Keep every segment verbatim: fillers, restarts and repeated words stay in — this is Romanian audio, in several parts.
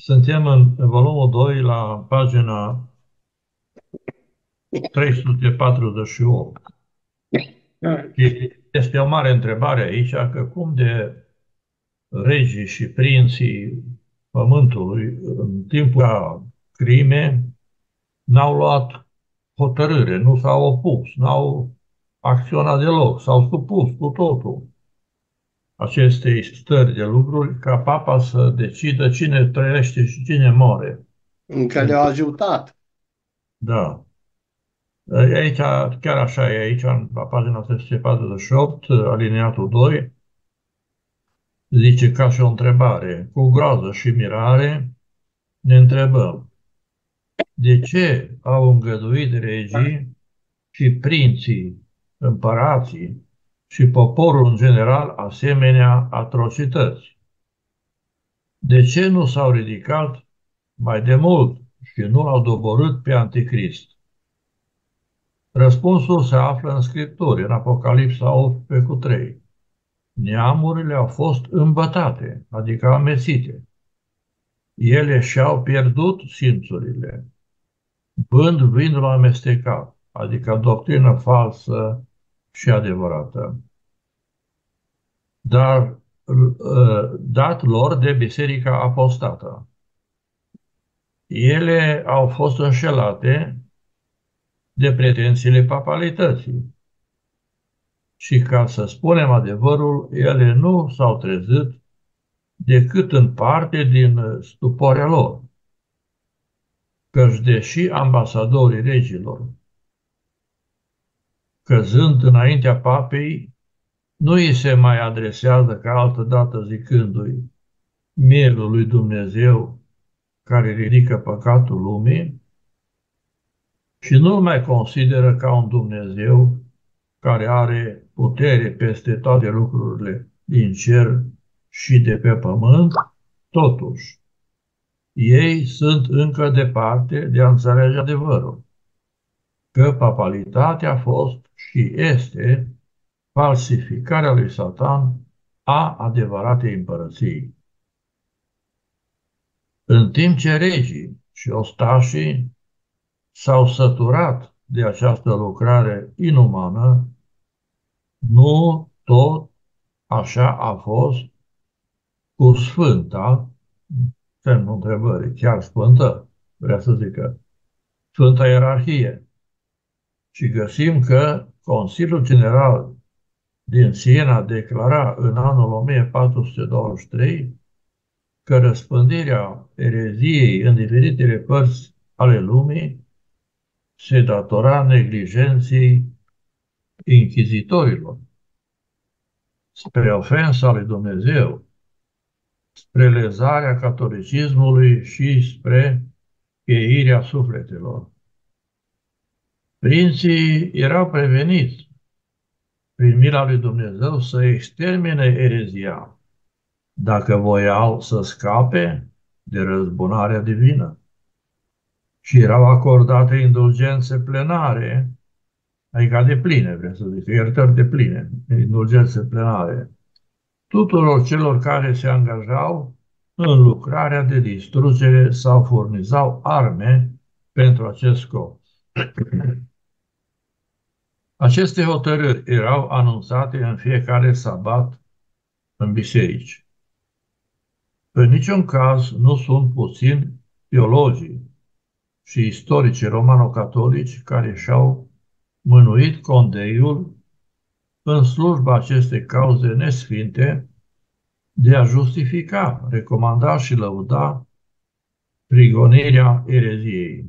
Suntem în volumul doi la pagina trei sute patruzeci și opt. Și este o mare întrebare aici, că cum de regii și prinții pământului în timpul crime n-au luat hotărâre, nu s-au opus, n-au acționat deloc, s-au supus cu totul acestei stări de lucruri, ca papa să decidă cine trăiește și cine moare. Încă le-au ajutat. Da. Aici, chiar așa e aici, la pagina trei sute patruzeci și opt, alineatul doi, zice ca și o întrebare. Cu groază și mirare ne întrebăm, de ce au îngăduit regii și prinții, împărații și poporul în general asemenea atrocități? De ce nu s-au ridicat mai de mult și nu l-au doborât pe Anticrist? Răspunsul se află în Scripturi, în Apocalipsa optsprezece cu trei. Neamurile au fost îmbătate, adică amesite. Ele și-au pierdut simțurile, bând vinul amestecat, adică doctrină falsă și adevărată, dar dat lor de biserica apostată. Ele au fost înșelate de pretențiile papalității și, ca să spunem adevărul, ele nu s-au trezit decât în parte din stupoarea lor. Căci deși ambasadorii regilor, căzând înaintea papei, nu îi se mai adresează ca altă dată zicându-i mielul lui Dumnezeu care ridică păcatul lumii și nu-l mai consideră ca un Dumnezeu care are putere peste toate lucrurile din cer și de pe pământ, totuși, ei sunt încă departe de a înțelege adevărul, că papalitatea a fost și este falsificarea lui Satan a adevăratei împărății. În timp ce regii și ostașii s-au săturat de această lucrare inumană, nu tot așa a fost cu Sfânta, semnul întrebării, chiar Sfântă, vrea să zică, Sfânta Ierarhie. Și găsim că Consiliul General din Siena declara în anul o mie patru sute douăzeci și trei că răspândirea ereziei în diferitele părți ale lumii se datora neglijenței inchizitorilor, spre ofensa lui Dumnezeu, spre lezarea catolicismului și spre pieirea sufletelor. Prinții erau preveniți prin mila lui Dumnezeu să extermine erezia, dacă voiau să scape de răzbunarea divină. Și erau acordate indulgențe plenare, adică de pline, vreau să zic, iertări de pline, indulgențe plenare, tuturor celor care se angajau în lucrarea de distrugere sau furnizau arme pentru acest scop. Aceste hotărâri erau anunțate în fiecare sabat în biserici. În niciun caz nu sunt puțini teologii și istorici romano-catolici care și-au mânuit condeiul în slujba acestei cauze nesfinte de a justifica, recomanda și lăuda prigonirea ereziei.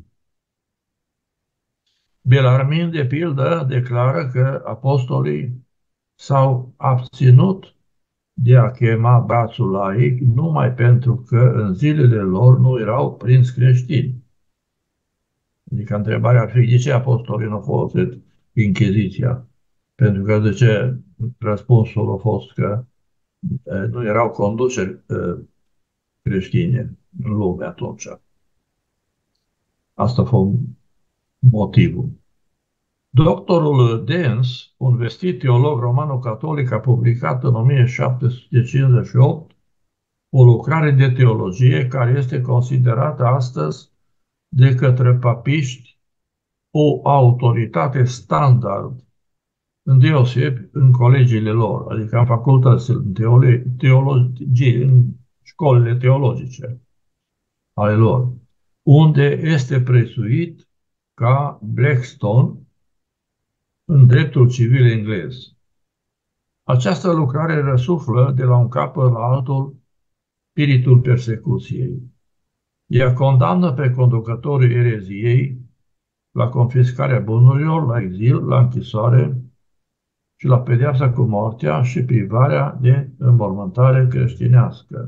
Bellarmin, de pildă, declară că apostolii s-au abținut de a chema brațul laic numai pentru că în zilele lor nu erau prinți creștini. Adică întrebarea ar fi de ce apostolii nu au folosit Inchiziția? Pentru că de ce răspunsul a fost că nu erau conduceri creștine în lume atunci. Asta a fost motivul. Doctorul Dens, un vestit teolog romano-catolic, a publicat în o mie șapte sute cincizeci și opt o lucrare de teologie care este considerată astăzi de către papiști o autoritate standard, îndeosebi în colegiile lor, adică în facultățile, în teologie, în școlile teologice ale lor, unde este prețuit ca Blackstone în dreptul civil englez. Această lucrare răsuflă de la un capăt la altul spiritul persecuției. Ea condamnă pe conducătorii ereziei la confiscarea bunurilor, la exil, la închisoare și la pedeapsa cu moartea și privarea de înmormântare creștinească.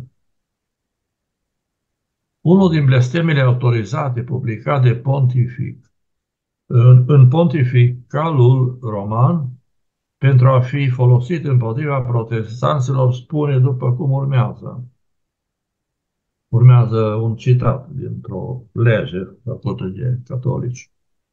Unul din blestemele autorizate publicat de pontific în, în pontificalul roman pentru a fi folosit împotriva protestanților spune după cum urmează. Urmează un citat dintr-o lege făcută de catolici.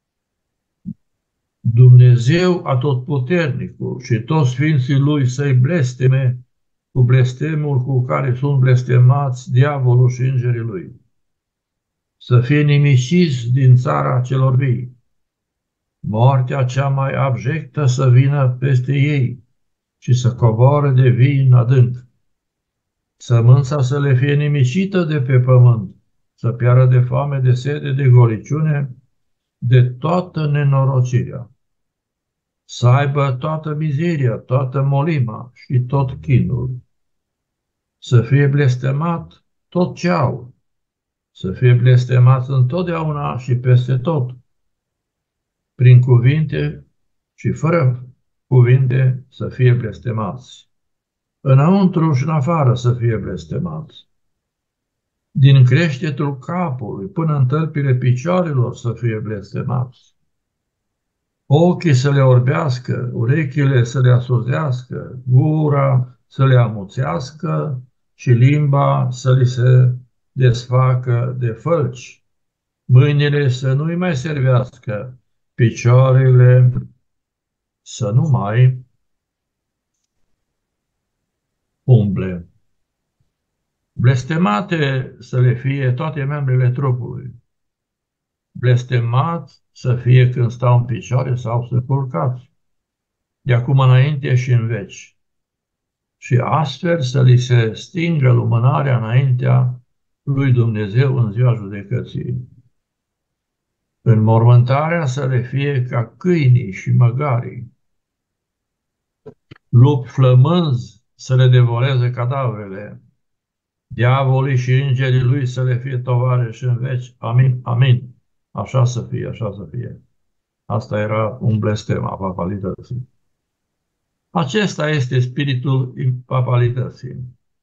Dumnezeu Atotputernicul și toți sfinții Lui să-i blesteme cu blestemul cu care sunt blestemați diavolul și îngerii Lui. Să fie nimiciți din țara celor vii. Moartea cea mai abjectă să vină peste ei și să coboare de vii în adânc. Sămânța să le fie nimicită de pe pământ, să piară de foame, de sete, de goliciune, de toată nenorocirea. Să aibă toată mizeria, toată molima și tot chinul. Să fie blestemat tot ce au. Să fie blestemat întotdeauna și peste tot. Prin cuvinte și fără cuvinte să fie blestemați. Înăuntru și în afară să fie blestemați. Din creștetul capului până în tălpile picioarelor să fie blestemați. Ochii să le orbească, urechile să le asurdească, gura să le amuțească și limba să li se desfacă de fălci. Mâinile să nu-i mai servească, picioarele să nu mai umble. Blestemate să le fie toate membrele trupului. Blestemat să fie când stau în picioare sau să culcați, de acum înainte și în veci. Și astfel să li se stingă lumânarea înaintea lui Dumnezeu în ziua judecății. Înmormântarea să le fie ca câinii și măgarii. Lupi flămânzi să le devoreze cadavrele. Diavolii și îngerii lui să le fie tovarăși în veci. Amin, amin. Așa să fie, așa să fie. Asta era un blestem a papalității. Acesta este spiritul papalității.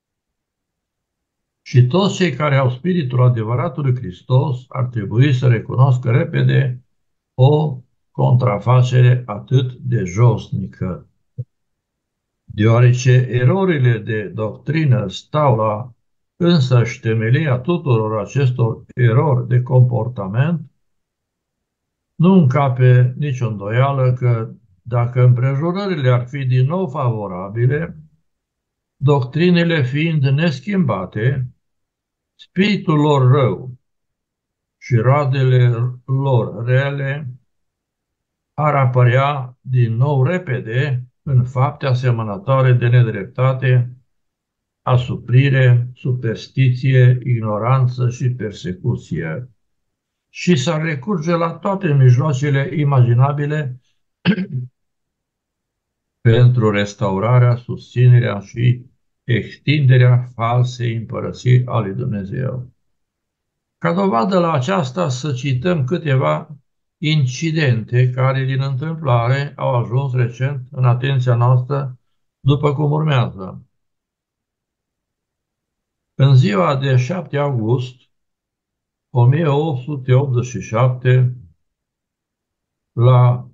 Și toți cei care au spiritul adevăratului Hristos ar trebui să recunoască repede o contrafacere atât de josnică. Deoarece erorile de doctrină stau la însăși temelia tuturor acestor erori de comportament, nu încape nicio îndoială că dacă împrejurările ar fi din nou favorabile, doctrinele fiind neschimbate, spiritul lor rău și roadele lor rele ar apărea din nou repede în fapte asemănătoare de nedreptate, asuprire, superstiție, ignoranță și persecuție. Și s-ar recurge la toate mijloacele imaginabile pentru restaurarea, susținerea și extinderea falsei împărății a lui Dumnezeu. Ca dovadă la aceasta să cităm câteva incidente care din întâmplare au ajuns recent în atenția noastră, după cum urmează. În ziua de șapte august o mie opt sute optzeci și șapte, la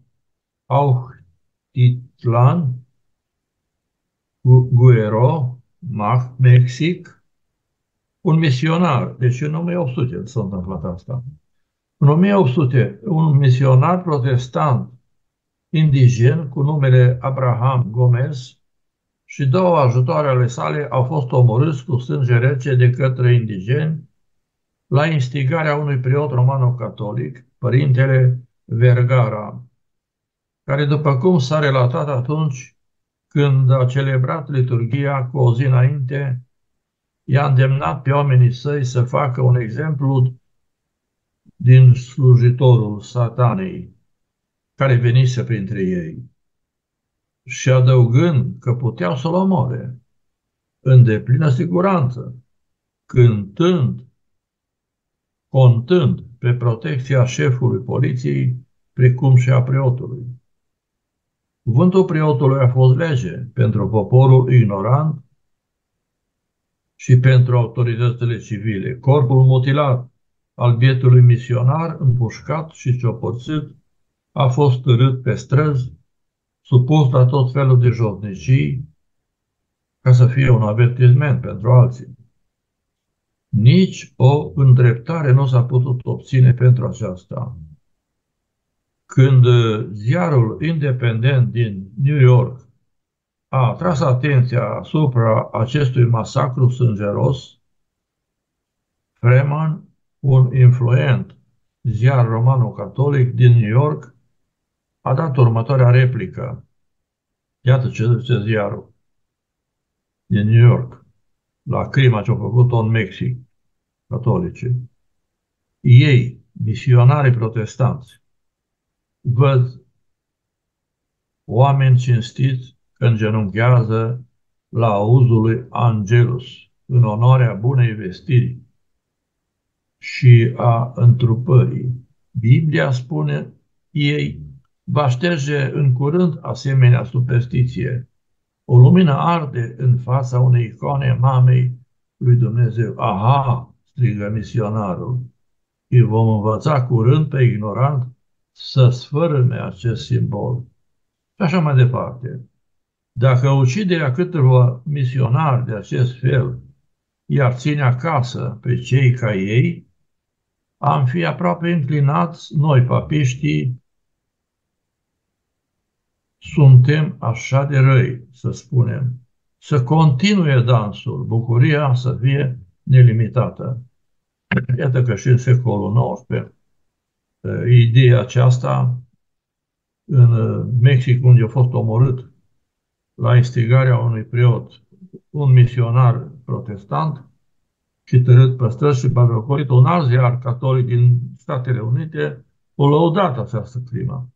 Auchtitlan, Guerrero, Mexic, un misionar, deci în o mie opt sute s-a întâmplat asta. În o mie opt sute, un misionar protestant indigen cu numele Abraham Gomez și două ajutoare ale sale au fost omorâți cu sânge rece de către indigeni la instigarea unui preot romano-catolic, părintele Vergara, care, după cum s-a relatat atunci, când a celebrat liturghia cu o zi înainte, i-a îndemnat pe oamenii săi să facă un exemplu din slujitorul satanei, care venise printre ei, și adăugând că puteau să-l omoare, în deplină siguranță, cântând, contând pe protecția șefului poliției, precum și a preotului. Cuvântul preotului a fost lege pentru poporul ignorant și pentru autoritățile civile. Corpul mutilat al bietului misionar, împușcat și ciopărțit, a fost târât pe străzi, supus la tot felul de josnicii, ca să fie un avertisment pentru alții. Nici o îndreptare nu s-a putut obține pentru aceasta. Când ziarul independent din New York a atras atenția asupra acestui masacru sângeros, Freeman, un influent ziar romano-catolic din New York, a dat următoarea replică. Iată ce zice ziarul din New York la crima ce au făcut-o în Mexic, catolici. Ei, misionarii protestanți, văd oameni cinstiți că îngenunchează la auzul lui Angelus, în onoarea bunei vestiri și a întrupării. Biblia spune, ei va șterge în curând asemenea superstiție. O lumină arde în fața unei icone mamei lui Dumnezeu. Aha, strigă misionarul, îi vom învăța curând pe ignorant să sfărâme acest simbol. Și așa mai departe. Dacă uciderea câteva misionari de acest fel i-ar ține acasă pe cei ca ei, am fi aproape înclinați, noi papiștii, suntem așa de răi, să spunem, să continue dansul, bucuria să fie nelimitată. Iată că și în secolul nouăsprezece, ideea aceasta, în Mexic, unde a fost omorât la instigarea unui preot, un misionar protestant, și târât pe străzi și bagăcolit, un alt ziar catolic din Statele Unite o lăudat această crimă.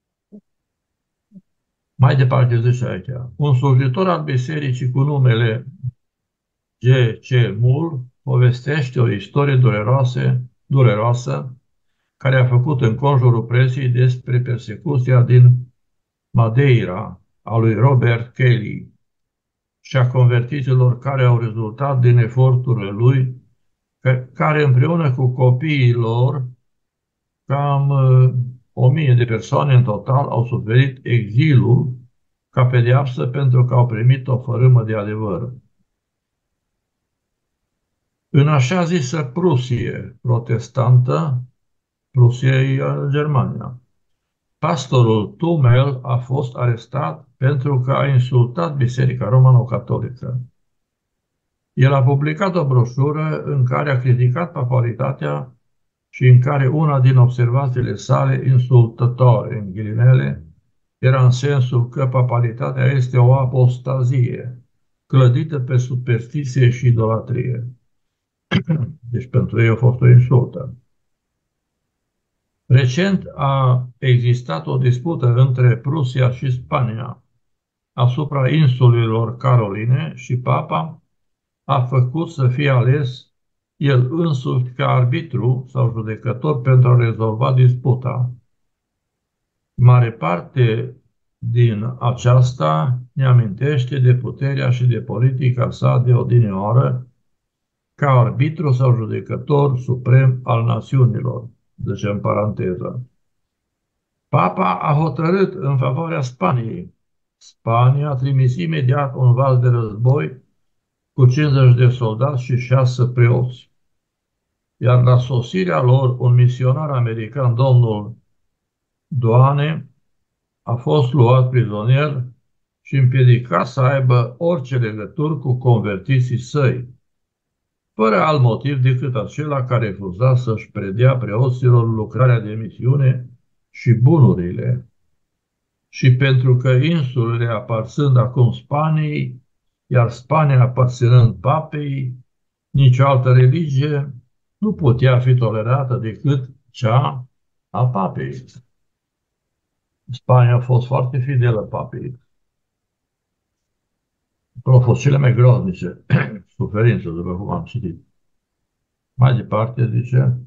Mai departe zice aici, un slujitor al bisericii cu numele G C. Mull povestește o istorie dureroasă, dureroasă care a făcut în conjurul presii despre persecuția din Madeira a lui Robert Kelly și a convertiților care au rezultat din eforturile lui, care împreună cu copiii lor, cam uh, o mie de persoane în total, au suferit exilul ca pedeapsă pentru că au primit o fărâmă de adevăr. În așa zisă Prusie protestantă, Prusia e Germania, pastorul Tumel a fost arestat pentru că a insultat Biserica Romano-Catolică. El a publicat o broșură în care a criticat papalitatea și în care una din observațiile sale insultătoare, în ghilimele, era în sensul că papalitatea este o apostazie, clădită pe superstiție și idolatrie. Deci pentru ei a fost o insultă. Recent a existat o dispută între Prusia și Spania asupra insulelor Caroline și Papa a făcut să fie ales el însuși ca arbitru sau judecător pentru a rezolva disputa. Mare parte din aceasta ne amintește de puterea și de politica sa de odinioară ca arbitru sau judecător suprem al națiunilor, zice în paranteză. Papa a hotărât în favoarea Spaniei. Spania a trimis imediat un vas de război cu cincizeci de soldați și șase preoți. Iar la sosirea lor, un misionar american, domnul Doane, a fost luat prizonier și împiedica să aibă orice legături cu convertiții săi, fără alt motiv decât acela care refuza să-și predea preoților lucrarea de misiune și bunurile. Și pentru că insulele aparțând acum Spaniei, iar Spania aparținând papei, nicio altă religie nu putea fi tolerată decât cea a papei. Spania a fost foarte fidelă papei. Au fost cele mai groaznice suferințe, după cum am citit. Mai departe, zice,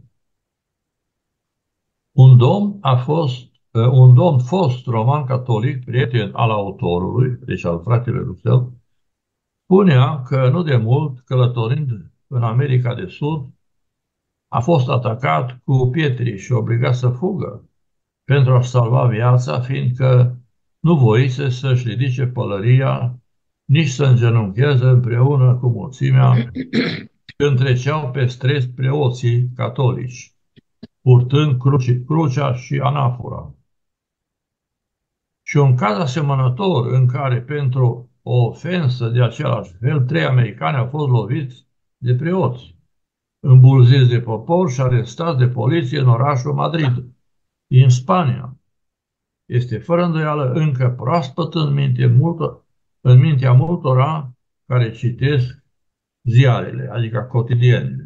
un domn a fost, un domn fost roman catolic, prieten al autorului, deci al fratelui său, spunea că nu de mult, călătorind în America de Sud, a fost atacat cu pietri și obligat să fugă pentru a salva viața, fiindcă nu voise să-și ridice pălăria, nici să îngenuncheze împreună cu mulțimea când treceau pe străzi preoții catolici, purtând cruci, crucea și anafora. Și un caz asemănător în care pentru o ofensă de același fel, trei americani au fost loviți de preoți, îmbulziți de popor și arestați de poliție în orașul Madrid, din Spania. Este fără îndoială încă proaspăt în, minte multor, în mintea multora care citesc ziarele, adică cotidienele.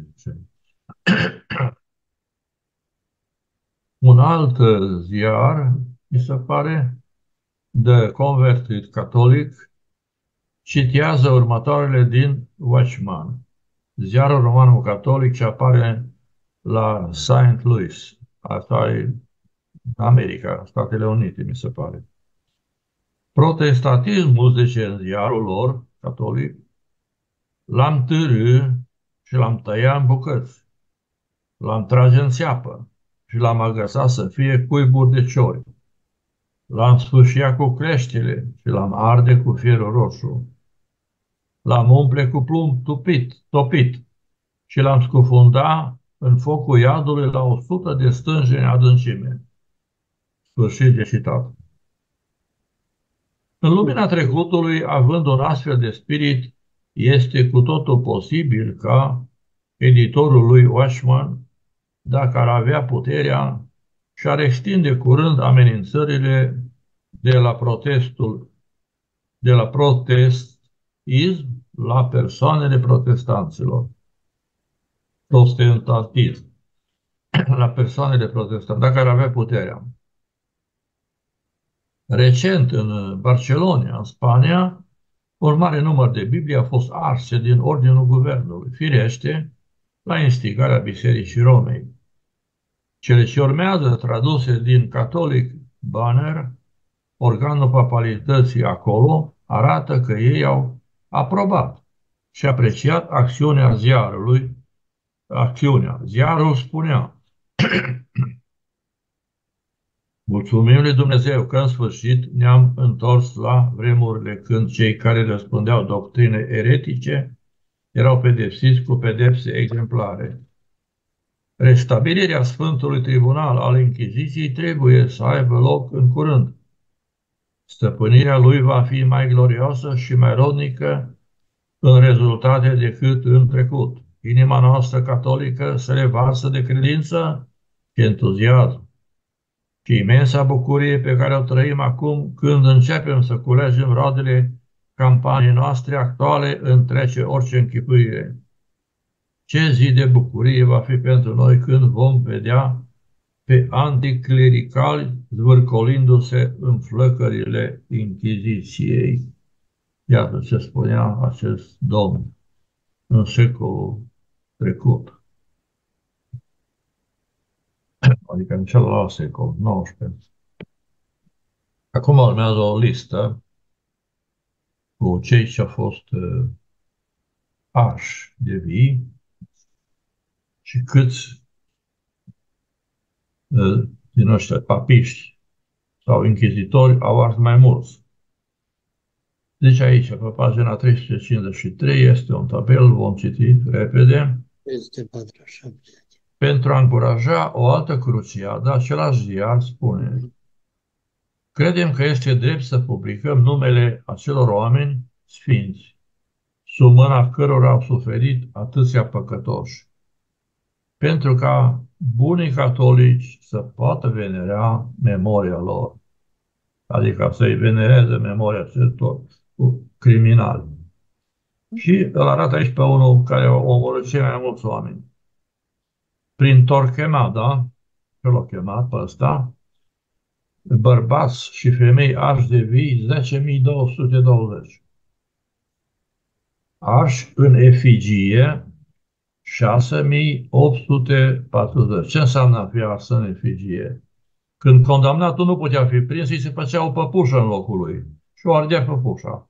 Un alt ziar, mi se pare, de convertit catolic, citează următoarele din Watchman, ziarul romano-catolic ce apare la Saint Louis. Asta e America, Statele Unite, mi se pare. Protestantismul, zice în ziarul lor, catolic, l-am târâ și l-am tăiat în bucăți, l-am trage în țeapă și l-am agăsat să fie cuiburi de ciori. L-am sfâșiat cu creștile și l-am arde cu fierul roșu. L-am umple cu plumb tupit, topit și l-am scufundat în focul iadului la o sută de stânjeni adâncime. Sfârșit de citat. În lumina trecutului, având un astfel de spirit, este cu totul posibil ca editorul lui Watchman, dacă ar avea puterea, și-ar extinde curând amenințările de la protestul, de la protestism la persoanele protestanților. Protestantism. La persoanele protestante, dacă ar avea puterea. Recent, în Barcelona, în Spania, un mare număr de Biblii a fost arse din ordinul guvernului, firește, la instigarea Bisericii Romei. Cele ce urmează, traduse din catolic Banner, organul papalității acolo, arată că ei au aprobat și apreciat acțiunea ziarului. Acțiunea. Ziarul spunea: mulțumim lui Dumnezeu că în sfârșit ne-am întors la vremurile când cei care răspundeau doctrine eretice erau pedepsiți cu pedepse exemplare. Restabilirea Sfântului Tribunal al Inchiziției trebuie să aibă loc în curând. Stăpânirea lui va fi mai glorioasă și mai rodnică în rezultate decât în trecut. Inima noastră catolică se revarsă de credință și entuziasm. Și imensa bucurie pe care o trăim acum când începem să culegem roadele campaniei noastre actuale întrece orice închipuire. Ce zi de bucurie va fi pentru noi când vom vedea pe anticlericali zvârcolindu-se în flăcările Inchiziției. Iată ce spunea acest domn în secolul trecut. Adică în celălalt secol, nouăsprezece. Acum urmează o listă cu cei ce au fost uh, arși de vii și câți uh, din ăștia papiști sau închizitori au ars mai mulți. Deci aici, pe pagina trei sute cincizeci și trei, este un tabel, vom citi repede. Pentru a încuraja o altă cruciadă, același ziar spune Credem că este drept să publicăm numele acelor oameni sfinți, sub mâna cărora au suferit atâția păcătoși, pentru ca bunii catolici să poată venera memoria lor, adică să-i venereze memoria acestor criminali. Și îl arată aici pe unul care a omorât cei mai mulți oameni. Prin Torquemada, că l-a chemat pe ăsta, bărbați și femei arși de vii, zece mii două sute douăzeci. Arși în efigie, șase mii opt sute patruzeci. Ce înseamnă a fi ars în efigie? Când condamnatul nu putea fi prins, îi se făcea o păpușă în locul lui și o ardea păpușa.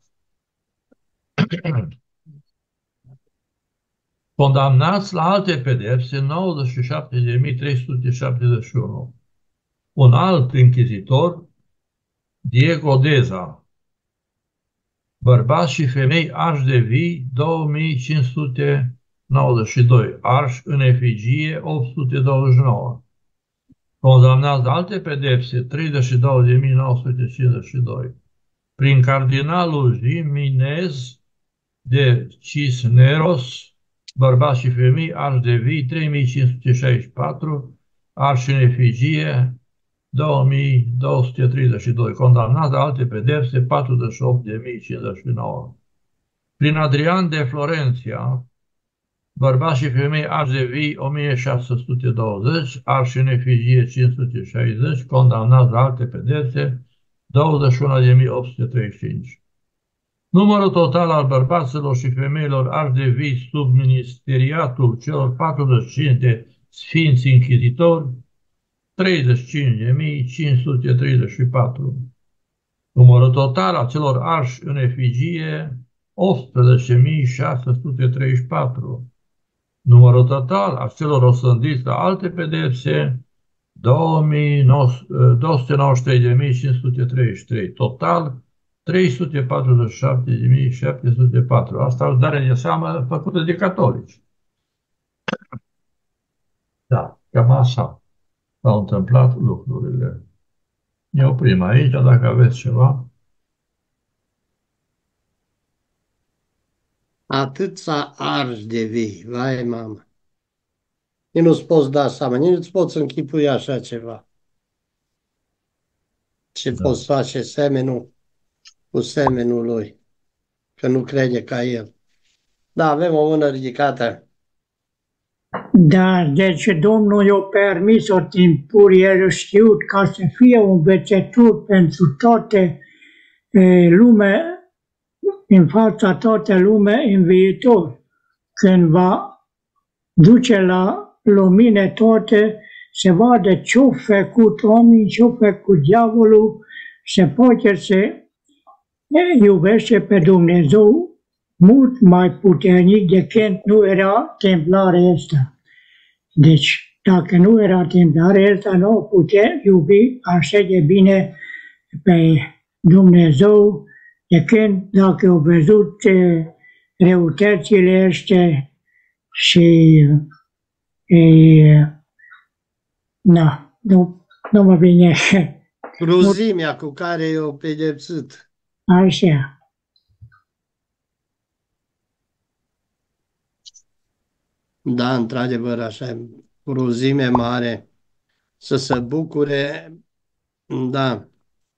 Condamnați la alte pedepse, nouăzeci și șapte de mii trei sute șaptezeci și unu. Un alt închizitor, Diego Deza, bărbați și femei arși de vii, două mii cinci sute nouăzeci și doi, arși în efigie, opt sute douăzeci și nouă. Condamnați la alte pedepse, treizeci și două de mii nouă sute cincizeci și doi. Prin cardinalul Jimenez de Cisneros, bărbați și femei, arși de vii, trei mii cinci sute șaizeci și patru, arși în efigie, două mii două sute treizeci și doi, condamnați la alte pedepse, patruzeci și opt de mii cincizeci și nouă. Prin Adrian de Florenția, bărbați și femei, arși de vii, o mie șase sute douăzeci, arși în efigie, cinci sute șaizeci, condamnați la alte pedepse, douăzeci și unu de mii opt sute treizeci și cinci. Numărul total al bărbaților și femeilor arși de vii sub ministeriatul celor patruzeci și cinci de sfinți închizitori, treizeci și cinci de mii cinci sute treizeci și patru. Numărul total al celor arși în efigie, optsprezece mii șase sute treizeci și patru. Numărul total al celor osândiți la alte pedepse, două sute nouăzeci și trei de mii cinci sute treizeci și trei. Total, trei sute patruzeci și șapte de mii șapte sute patru. Asta o dare de seamă făcută de catolici. Da, cam așa s-au întâmplat lucrurile. Ne oprim aici, dacă aveți ceva. Atâția arși de vii, vai mamă. Nici nu-ți poți da seama, nici nu-ți poți închipui așa ceva. Ce Da. poți face semenul cu semenul lui, că nu crede ca el. Da, avem o mână ridicată. Da, deci Domnul i-a permis-o timpuri, el a știut ca să fie un învățătur pentru toate e, lume, în fața toate lume în viitor. Când va duce la lumine toate, se vadă ce-au făcut omii, ce-au făcut diavolul, se poate să iubește pe Dumnezeu mult mai puternic decât nu era templarea asta. Deci, dacă nu era templarea asta, nu o putea iubi așa de bine pe Dumnezeu, decât dacă au văzut răutățile astea și e, na, nu, nu mă vine. Cruzimea cu care i-au pedepsit. Așa. Da, într-adevăr, așa, cruzime mare, să se bucure, da.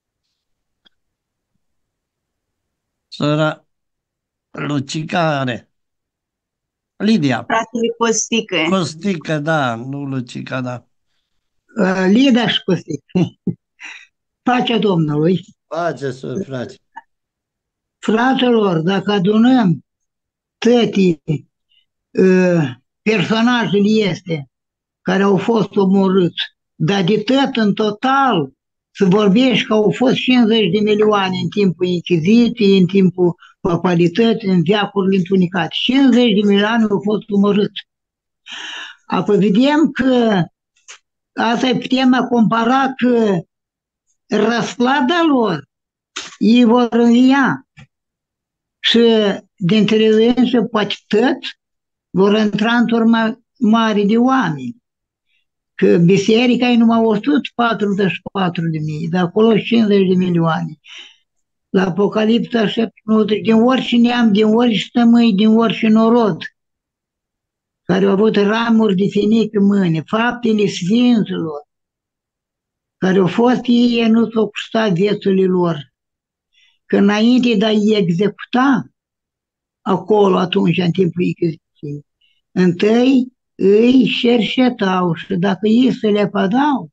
Sora Lucica are. Lidia. Fratele Costică. Costică, da, nu Lucica, da. Lida și Costică. Pacea Domnului. Pace, sor, frate. Fraților, dacă adunăm toate uh, personajele este care au fost omorâți, dar de tot în total să vorbești că au fost cincizeci de milioane în timpul Inchiziției, în timpul papalității, în veacurile întunecate. cincizeci de milioane au fost omorâți. Apoi vedem că asta putem compara că răsplata lor ei vor învia și dintre ei poate tot vor intra într-o mare de oameni. Că biserica e numai o sută patruzeci și patru de mii, dar acolo cincizeci de milioane. La Apocalipsa șapte, din orice neam, din orice stămâi, din orice norod, care au avut ramuri de finic în mâine, faptele sfinților, care au fost ei, nu s-au costat viețile lor. Că înainte de a-i executa acolo, atunci, în timpul Inchiziției, întâi îi cercetau și dacă ei se le pădau,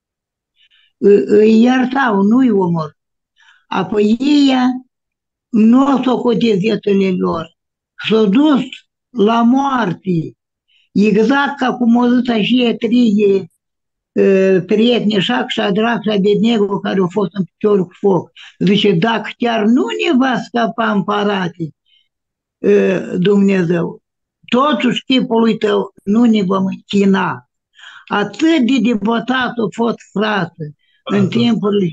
îi iertau, nu îi omor. Apoi ei nu s-au cotit viețile lor, s-au dus la moarte, exact ca cum au zis așa trei prieteni, Șac, Șadrac și Abednego, care au fost în piciorul cu foc. Zice, dacă chiar nu ne va scapa împărate Dumnezeu, totuși chipului tău nu ne vom închina. Atât de devotat a fost frate în timpurile.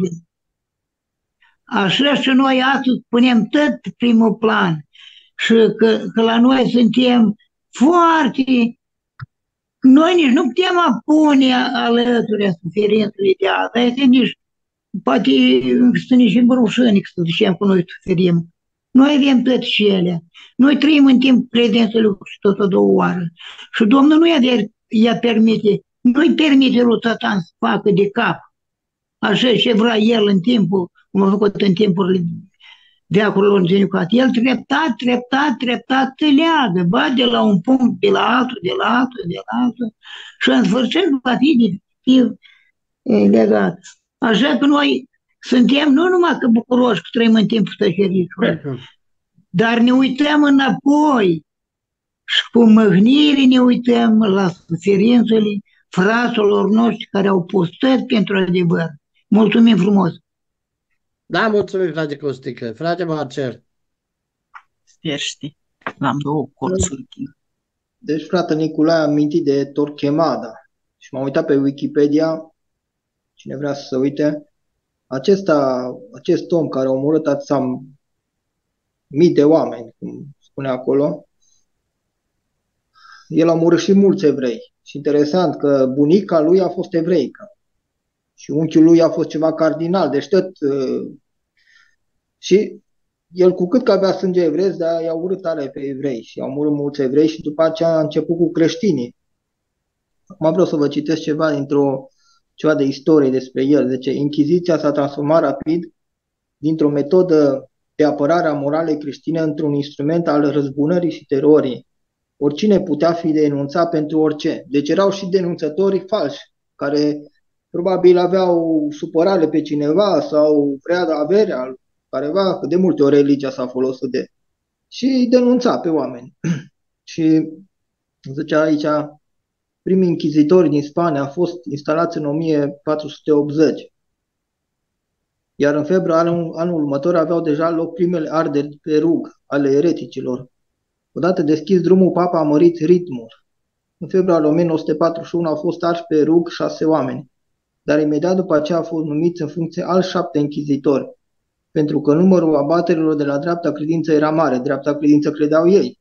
Așa și noi astăzi punem tot primul plan și că, că la noi suntem foarte. Noi nici nu putem pune alături a suferinței de azi, este nici, poate sunt nici rușinic să zicem că noi suferim. Noi avem toate cele. Noi trăim în timp prezența lui Hristos a două oară. Și Domnul nu i-a permite, nu-i permite lui Satan să facă de cap așa ce vrea el în timpul, cum a făcut în timpurile veacurilor îngenucat. El treptat, treptat, treptat se leagă, ba de la un punct, de la altul, de la altul, de la altul și în sfârșit va fi definitiv legat. Așa că noi suntem nu numai că bucuroși că trăim în timpul tăceritului, dar ne uităm înapoi și cu mâhnire ne uităm la suferințele fraților noștri care au postat pentru adevăr. Mulțumim frumos! Da, mulțumim, frate Costică. Frate Marcel. Stierști, l-am două colțuri. Deci, frate Nicolae a amintit de Torquemada și m-am uitat pe Wikipedia, cine vrea să se uite. Acesta, acest om care a omorât atâția mii de oameni, cum spune acolo, el a omorât și mulți evrei. Și interesant că bunica lui a fost evreică și unchiul lui a fost ceva cardinal, deci tot... Și el cu cât că avea sânge evresc, dar i-a urât tare pe evrei și au omorât mulți evrei și după aceea a început cu creștinii. Acum vreau să vă citesc ceva dintr-o ceva de istorie despre el. Deci Inchiziția s-a transformat rapid dintr-o metodă de apărare a moralei creștine într-un instrument al răzbunării și terorii. Oricine putea fi denunțat pentru orice. Deci erau și denunțători falși, care probabil aveau supărare pe cineva sau vrea averea careva, că de multe ori religia s-a folosit de... și denunța pe oameni. Și zicea aici, primii închizitori din Spania au fost instalați în o mie patru sute optzeci, iar în februarie anul, anul următor aveau deja loc primele arderi pe rug ale ereticilor. Odată deschis drumul, papa a mărit ritmul. În februarie o mie nouă sute patruzeci și unu au fost arși pe rug șase oameni, dar imediat după aceea au fost numiți în funcție alți șapte închizitori, pentru că numărul abaterilor de la dreapta credință era mare, dreapta credință credeau ei.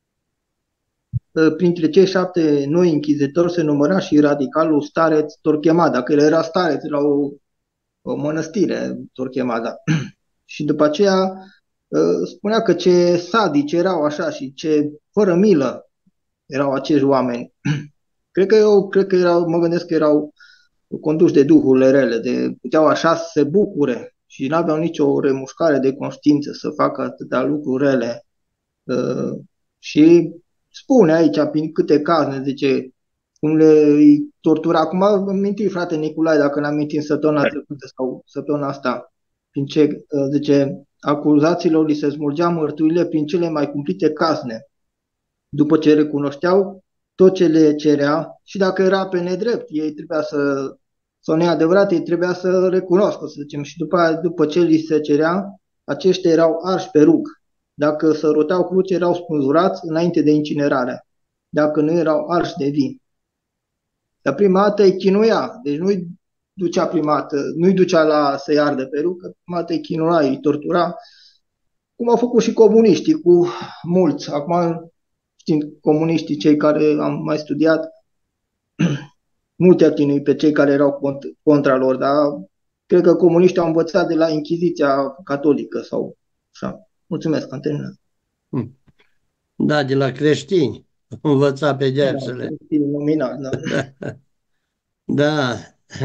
Printre cei șapte noi închizitori se număra și radicalul stareț Torquemada, că el era stareț la o, o mănăstire, Torquemada. Și după aceea spunea că ce sadici erau așa și ce fără milă erau acești oameni. Cred că eu, cred că erau, mă gândesc că erau conduși de duhurile rele, de puteau așa să se bucure și nu aveau nicio remușcare de conștiință să facă atâtea lucruri rele. Uh, și spune aici, prin câte cazne, zice, cum le tortura. Acum am amintit, frate Nicolae, dacă ne amintim săptămâna trecută sau săptămâna asta, prin ce, uh, zice, acuzațiilor li se smulgea mărturile prin cele mai cumplite cazne, după ce recunoșteau tot ce le cerea și dacă era pe nedrept, ei trebuia să, sau neadevărat, ei trebuia să recunoască, să zicem, și după, după ce li se cerea, aceștia erau arși pe rug. Dacă se roteau cruce, erau spânzurați înainte de incinerare, dacă nu erau arși de vin. Dar prima dată îi chinuia, deci nu-i ducea prima dată, nu-i ducea la să-i ardă pe rug, că prima dată îi chinua, îi tortura, cum au făcut și comuniștii cu mulți. Acum, știind comuniștii, cei care am mai studiat, nu te-a chinuit pe cei care erau cont- contra lor, dar cred că comuniștii au învățat de la Inchiziția catolică sau așa. Mulțumesc, am terminat. Hm. Da, de la creștini. Învăța Da, pedepsele. nominal, da. Da.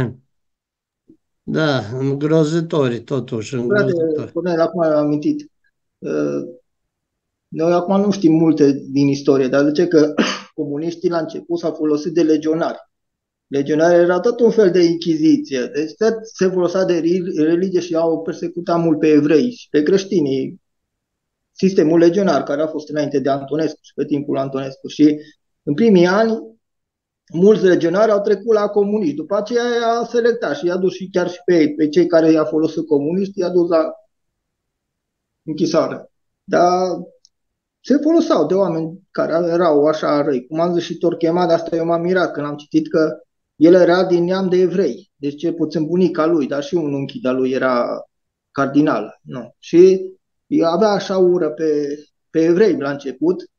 Da, îngrozitori, totuși, Frate, îngrozitori. Cornel, acum am amintit. Uh, Noi acum nu știm multe din istorie, dar zice că comuniștii la început s-au folosit de legionari. Legionari era tot un fel de inchiziție. Deci tot se folosea de religie și au persecutat mult pe evrei și pe creștinii. Sistemul legionar care a fost înainte de Antonescu și pe timpul Antonescu. Și în primii ani, mulți legionari au trecut la comuniști. După aceea i-a selectat și i-a dus și chiar și pe ei, pe cei care i-a folosit comuniști, i-a dus la închisoare. Dar se foloseau de oameni care erau așa răi. Cum am zis și Torquemada, asta eu m-am mirat când am citit că el era din neam de evrei. Deci cel puțin bunica lui, dar și un unchi de-a lui era cardinal. Nu. Și avea așa ură pe, pe evrei la început.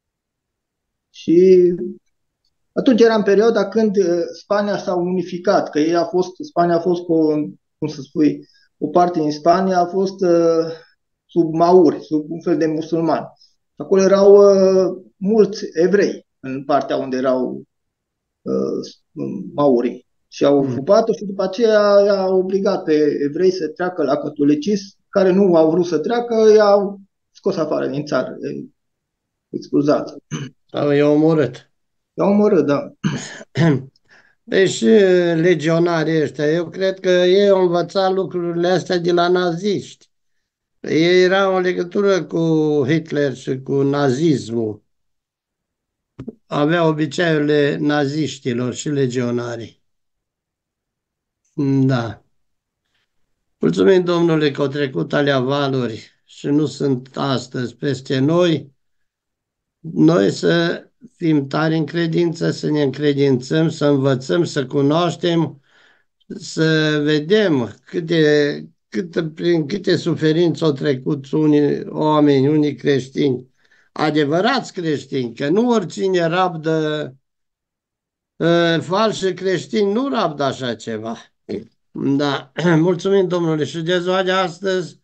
Și atunci era în perioada când Spania s-a unificat, că ei a fost, Spania a fost cu, cum să spui, o parte din Spania a fost uh, sub mauri, sub un fel de musulmani. Acolo erau uh, mulți evrei în partea unde erau uh, maurii. Și au ocupat-o și după aceea i-a obligat pe evrei să treacă la catolicism, care nu au vrut să treacă, i-au scos afară din țară, expulzat. Sau i-au omorât. I-au omorât, da. Deci legionarii ăștia, eu cred că ei au învățat lucrurile astea de la naziști. Ei erau în legătură cu Hitler și cu nazismul. Aveau obiceiurile naziștilor și legionarii. Da. Mulțumim, Domnule, că au trecut alea valuri și nu sunt astăzi peste noi. Noi să fim tari în credință, să ne încredințăm, să învățăm, să cunoaștem, să vedem câte, câte, prin câte suferințe au trecut unii oameni, unii creștini, adevărați creștini, că nu oricine rabdă, uh, falși creștini nu rabdă așa ceva. Da, mulțumim, Domnule, și de ziua de astăzi